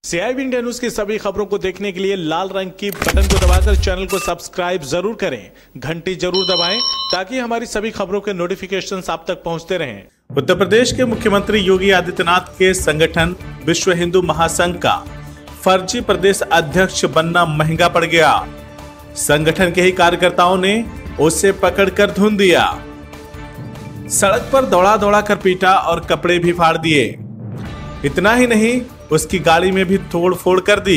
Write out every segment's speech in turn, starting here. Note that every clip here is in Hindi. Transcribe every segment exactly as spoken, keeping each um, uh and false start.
सीआईबी इंडिया न्यूज की सभी खबरों को देखने के लिए लाल रंग की बटन को दबाकर चैनल को सब्सक्राइब जरूर करें, घंटी जरूर दबाएं ताकि हमारी सभी खबरों के नोटिफिकेशन आप तक पहुंचते रहें। उत्तर प्रदेश के मुख्यमंत्री योगी आदित्यनाथ के संगठन विश्व हिंदू महासंघ का फर्जी प्रदेश अध्यक्ष बनना महंगा पड़ गया। संगठन के ही कार्यकर्ताओं ने उसे पकड़कर धुन दिया, सड़क पर दौड़ा दौड़ा कर पीटा और कपड़े भी फाड़ दिए। इतना ही नहीं, उसकी गाड़ी में भी तोड़ फोड़ कर दी।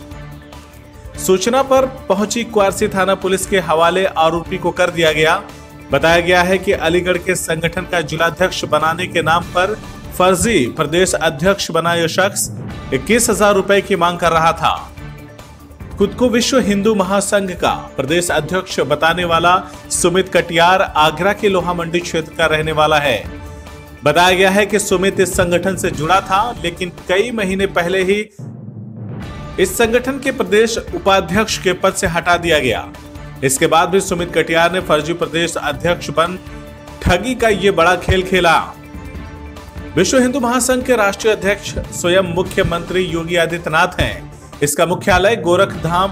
सूचना पर पहुंची क्वारसी थाना पुलिस के हवाले आरोपी को कर दिया गया। बताया गया है कि अलीगढ़ के संगठन का जिलाध्यक्ष बनाने के नाम पर फर्जी प्रदेश अध्यक्ष बना यह शख्स इक्कीस हजार रुपए की मांग कर रहा था। खुद को विश्व हिंदू महासंघ का प्रदेश अध्यक्ष बताने वाला सुमित कटियार आगरा के लोहा मंडी क्षेत्र का रहने वाला है। बताया गया है कि सुमित इस संगठन से जुड़ा था, लेकिन कई महीने पहले ही इस संगठन के प्रदेश उपाध्यक्ष के पद से हटा दिया गया। इसके बाद भी सुमित कटियार ने फर्जी प्रदेश अध्यक्ष बन ठगी का ये बड़ा खेल खेला। विश्व हिंदू महासंघ के राष्ट्रीय अध्यक्ष स्वयं मुख्यमंत्री योगी आदित्यनाथ हैं। इसका मुख्यालय गोरखधाम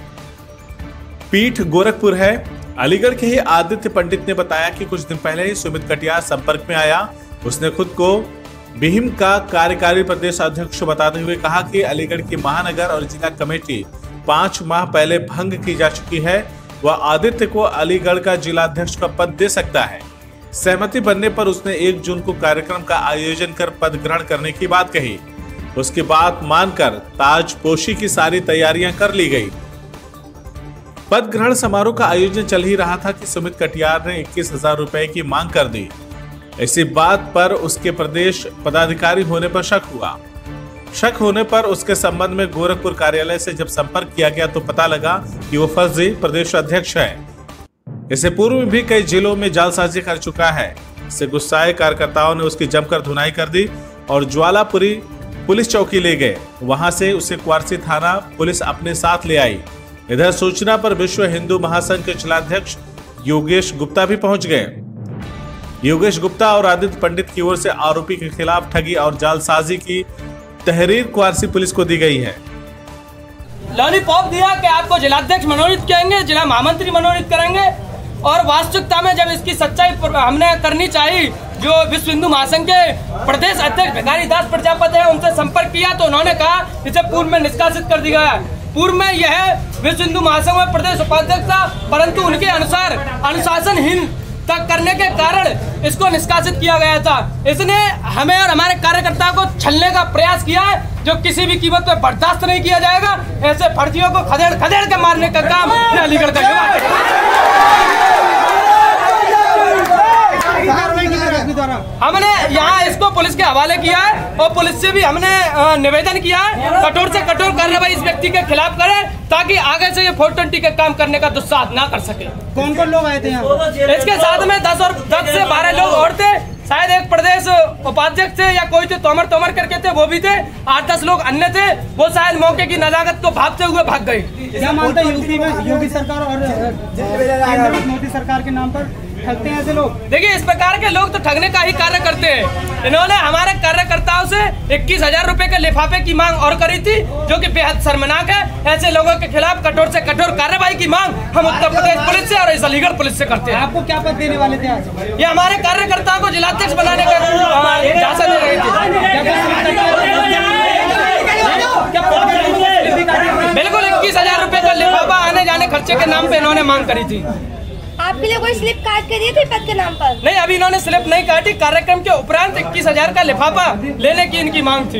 पीठ गोरखपुर है। अलीगढ़ के ही आदित्य पंडित ने बताया कि कुछ दिन पहले ही सुमित कटियार संपर्क में आया। उसने खुद को बिहिम का कार्यकारी प्रदेश अध्यक्ष बताते हुए कहा कि अलीगढ़ की महानगर और जिला कमेटी पांच माह पहले भंग की जा चुकी है। वह आदित्य को अलीगढ़ का जिलाध्यक्ष का पद दे सकता है। सहमति बनने पर उसने एक जून को कार्यक्रम का आयोजन कर पद ग्रहण करने की बात कही। उसकी बात मानकर ताजपोशी की सारी तैयारियां कर ली गई। पद ग्रहण समारोह का आयोजन चल ही रहा था कि सुमित कटियार ने इक्कीस हजार रुपए की मांग कर दी। इसी बात पर उसके प्रदेश पदाधिकारी होने पर शक हुआ। शक होने पर उसके संबंध में गोरखपुर कार्यालय से जब संपर्क किया गया तो पता लगा कि वो फर्जी प्रदेश अध्यक्ष है। इससे पूर्व में भी कई जिलों में जालसाजी कर चुका है। इससे गुस्साए कार्यकर्ताओं ने उसकी जमकर धुनाई कर दी और ज्वालापुरी पुलिस चौकी ले गए। वहां से उसे क्वारसी थाना पुलिस अपने साथ ले आई। इधर सूचना पर विश्व हिंदू महासंघ के जिलाध्यक्ष योगेश गुप्ता भी पहुंच गए। योगेश गुप्ता और आदित्य पंडित की ओर से आरोपी के खिलाफ ठगी और जालसाजी की तहरीर क्वारसी पुलिस को दी गई है। लॉलीपॉप दिया कि आपको जिलाध्यक्ष मनोनीत करेंगे, जिला महामंत्री मनोनीत करेंगे, और वास्तविकता में जब इसकी सच्चाई हमने करनी चाहिए, जो विश्व हिंदू महासंघ के प्रदेश अध्यक्ष भिखारी दास प्रजापति है, उनसे संपर्क किया तो उन्होंने कहा इसे पूर्व में निष्कासित कर दिया गया। पूर्व में यह विश्व हिंदू महासंघ में प्रदेश उपाध्यक्ष था, परंतु उनके अनुसार अनुशासनहीन तक करने के कारण इसको निष्कासित किया गया था। इसने हमें और हमारे कार्यकर्ताओं को छलने का प्रयास किया है, जो किसी भी कीमत पर बर्दाश्त नहीं किया जाएगा। ऐसे फर्जियों को खदेड़ खदेड़ के मारने का काम अलीगढ़ का युवा हमने यहाँ इसको पुलिस के हवाले किया है और पुलिस से भी हमने निवेदन किया है कठोर से कठोर कार्रवाई इस व्यक्ति के खिलाफ करें, ताकि आगे से ये फोर ट्वेंटी के काम करने का दुस्साहस ना कर सके। कौन कौन लोग आए थे यहाँ? इसके साथ में दस और दस से बारह लोग और थे। शायद एक प्रदेश उपाध्यक्ष थे या कोई थे, तोमर तोमर करके थे, वो भी थे। आठ दस लोग अन्य थे। वो शायद मौके की नजाकत को भागते हुए भाग गए। क्या मानते हैं यूपी में योगी सरकार और मोदी सरकार के नाम पर ठगते हैं ऐसे लोग? देखिए, इस प्रकार के लोग तो ठगने का ही कार्य करते हैं। इन्होंने हमारे कार्यकर्ताओं से इक्कीस हजार रुपए के लिफाफे की मांग और करी थी, जो कि बेहद शर्मनाक है। ऐसे लोगों के खिलाफ कठोर से कठोर कार्रवाई की मांग हम उत्तर प्रदेश पुलिस से और इस अलीगढ़ पुलिस से करते हैं। आपको क्या पद देने वाले थे आज? ये हमारे कार्यकर्ताओं को जिलाध्यक्ष बनाने का इजाजत दे रही थी। बिल्कुल इक्कीस हजार रुपए का लिफाफा आने जाने खर्चे के नाम पे इन्होंने मांग करी थी। आपके लिए कोई स्लिप काट के दी थी पद के नाम पर? नहीं, अभी इन्होंने स्लिप नहीं काटी। कार्यक्रम के उपरांत इक्कीस हजार का लिफाफा लेने की इनकी मांग थी।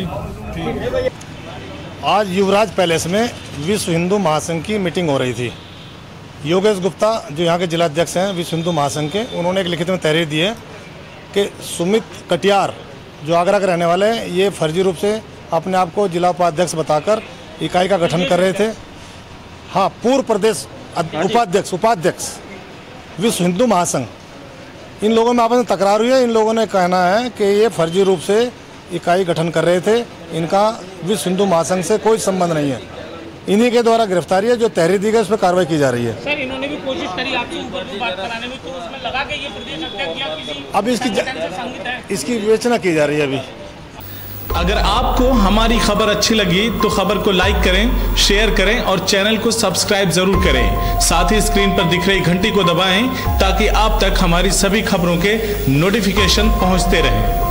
आज युवराज पैलेस में विश्व हिंदू महासंघ की मीटिंग हो रही थी। योगेश गुप्ता जो यहाँ के जिलाध्यक्ष हैं विश्व हिंदू महासंघ के, उन्होंने एक लिखित में तहरीर दी है कि सुमित कटियार जो आगरा के रहने वाले हैं, ये फर्जी रूप से अपने आप को जिला उपाध्यक्ष बताकर इकाई का गठन कर रहे थे। हाँ, पूर्व प्रदेश उपाध्यक्ष उपाध्यक्ष विश्व हिंदू महासंघ, इन लोगों में आपस में तकरार हुई है। इन लोगों ने कहना है कि ये फर्जी रूप से इकाई गठन कर रहे थे, इनका विश्व हिंदू महासंघ से कोई संबंध नहीं है। इन्हीं के द्वारा गिरफ्तारी है। जो तहरीर दी गई उस पर कार्रवाई की जा रही है। सर, इन्होंने भी कोशिश करी आपसे ऊपर को बात कराने में, तो उसमें लगा कि ये प्रदेश अध्यक्ष या किसी अभी इसकी इसकी विवेचना की जा रही है। अभी अगर आपको हमारी खबर अच्छी लगी तो खबर को लाइक करें, शेयर करें और चैनल को सब्सक्राइब जरूर करें। साथ ही स्क्रीन पर दिख रही घंटी को दबाएं ताकि आप तक हमारी सभी खबरों के नोटिफिकेशन पहुंचते रहें।